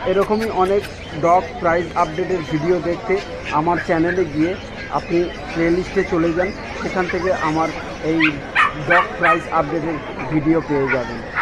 এরকমই অনেক dog price আপডেটের ভিডিও দেখতে আমার চ্যানেলে গিয়ে আপনি প্লেলিস্টে চলে যান, সেখান থেকে আমার এই ডগ প্রাইস আপডেটের ভিডিও পেয়ে যাবেন।